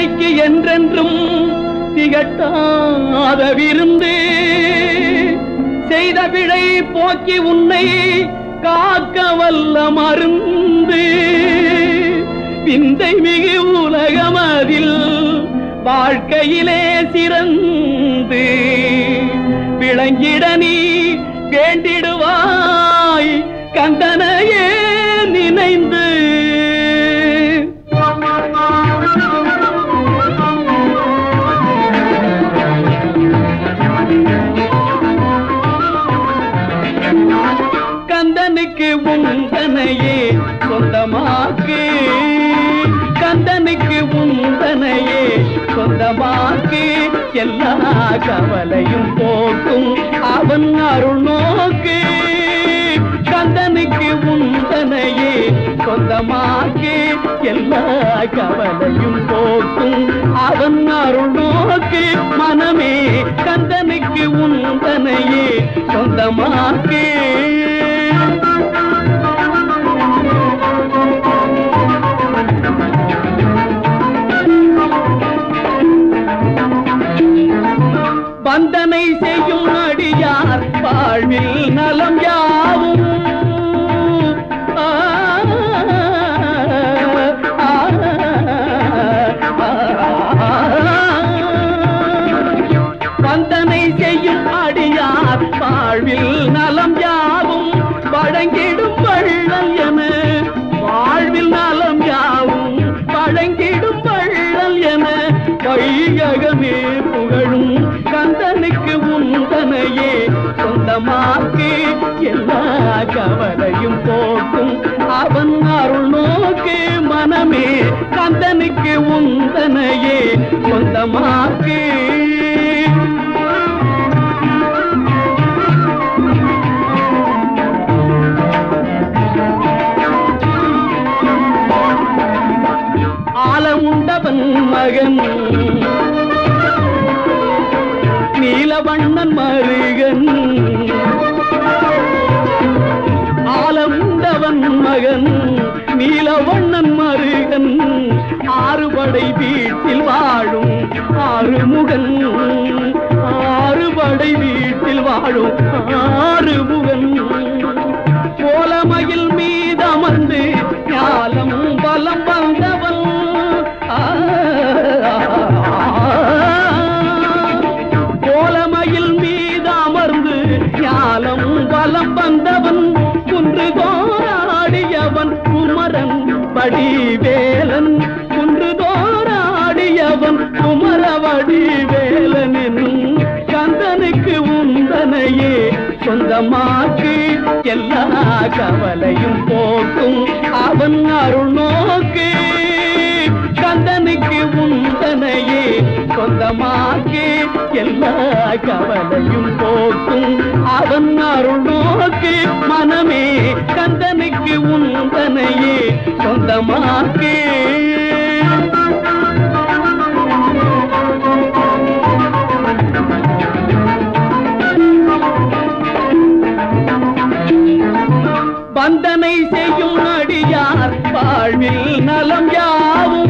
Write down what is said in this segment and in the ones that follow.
சிந்தைக்கு என்றென்றும் திகட்டாத விருந்து செய்த விடை போக்கி உன்னை காக்க வல்ல மருந்து விந்தை மிகு உலகமதில் வாழ்க்கையிலே சிறந்து விளங்கிட நீ வேண்டிடுவாய் கந்தனையே நினைந்து கந்தனுக்கு உந்தனையே சொந்தமாக்கு கந்தனுக்கு உந்தனையே சொந்தமாக்கு எல்லா கவலையும் போக்கும் அவன் அருள் நோக்கு கந்தனுக்கு உந்தனையே சொந்தமாக்கு எல்லா கவலையும் போக்கும் அவன் அருள் நோக்கு மனமே கந்தனுக்கு உந்தனையே சொந்தமாக்கு வந்தனை செய்யும் அடியார் வாழ்வில் நலம் யாவும் வந்தனை செய்யும் அடியார் வாழ்வில் நலம் யாவும் வழங்கிடும் வள்ளல் என வாழ்வில் நலம் யாவும் வழங்கிடும் வள்ளல் என வையகமே புகழும் கந்தனுக்கு உந்தனையே சொந்தமாக்கு எல்லா கவலையும் போக்கும் அவன் அருள் நோக்கு மனமே கந்தனுக்கு உந்தனையே சொந்தமாக்கு ஆலமுண்டவன் மகன் நீலவண்ணன் மருகன் ஆலமுண்டவன் மகன் நீலவண்ணன் மருகன் ஆறுபடை வீட்டில் வாழும் ஆறுமுகன் ஆறுபடை வீட்டில் வாழும் ஆறுமுகன் கோலமயில் மீதமர்ந்து ஞாலம் பலம் வந்தவன் கோலமயில் மீது அமர்ந்து ஞாலம் பலம் வந்தவன் குன்று தோராடியவன் குமரன் படிவேலன் குன்று தோராடியவன் குமரவடிவேலன் என்னும் கந்தனுக்கு உந்தனையே சொந்தமாக்கு எல்லா கவலையும் போக்கும் அவன் அருள் நோக்கு கந்தனுக்கு உந்தனையே சொந்தமாக்கு எல்லா கவலையும் போக்கும் அவன் அருள் நோக்கு மனமே கந்தனுக்கு உந்தனையே சொந்தமாக்கு வந்தனை செய்யும் அடியார் வாழ்வில் நலம் யாவும்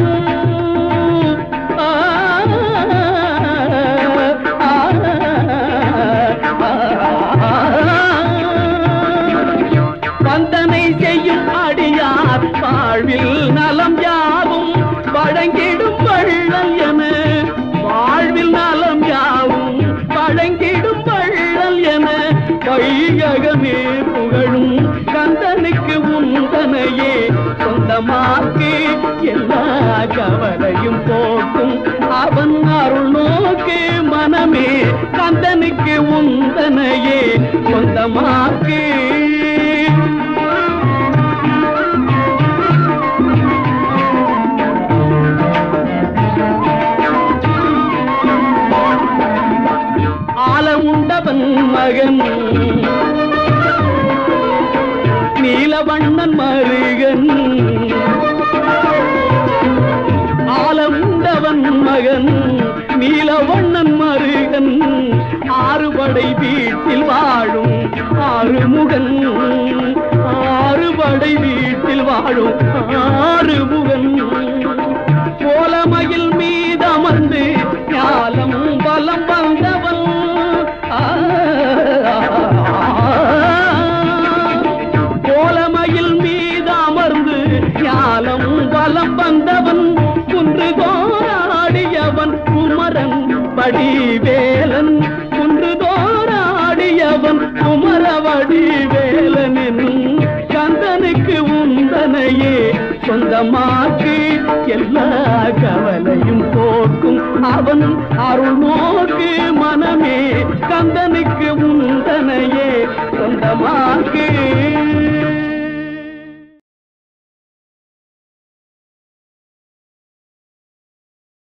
வந்தனை செய்யும் அடியார் வாழ்வில் நலம் யாவும் வழங்கிடும் வள்ளல் என வாழ்வில் நலம் யாவும் வழங்கிடும் வள்ளல் என வையகமே புகழும் கந்தனுக்கு உந்தனையே சொந்தமாக்கு எல்லா கவலையும் போக்கும் அவன் அருள் நோக்கு மனமே கந்தனுக்கு உந்தனையே சொந்தமாக்கு ஆலமுண்டவன் மகன் நீலவண்ணன் மருகன் ஆலமுண்டவன் மகன் நீலவண்ணன் மருகன் ஆறுபடை வீட்டில் வாழும் ஆறுமுகன் ஆறுபடை வீட்டில் வாழும் ஆறுமுகன் கோலமயில் மீது வந்தவன் குன்று தோராடியவன் குமரன் வடிவேலன் குன்று தோராடியவன் குமரவடிவேலன் என்னும் கந்தனுக்கு உந்தனையே சொந்தமாக்கு எல்லா கவலையும் போக்கும் அவன் அருள் நோக்கு மனமே கந்தனுக்கு உந்தனையே சொந்தமாக்கு